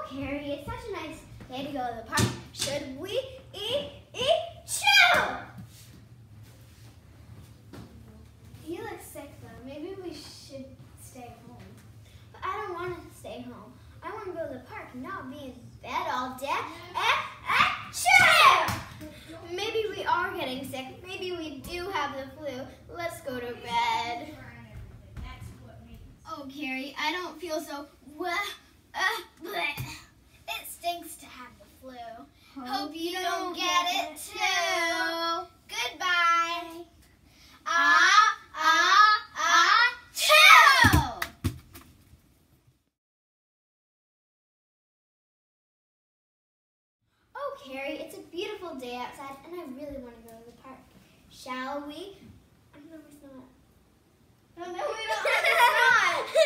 Carrie, it's such a nice day to go to the park. Should we chill? You look sick though. Maybe we should stay home. But I don't want to stay home. I want to go to the park and not be in bed all day. Chill! Maybe we are getting sick. Maybe we do have the flu. Let's go to bed. Oh, Carrie, I don't feel so It stinks to have the flu. Hope you don't get it too. Goodbye. Chill! Oh, Carrie, it's a beautiful day outside, and I really want to go to the park. Shall we? No, it's not. No, we don't.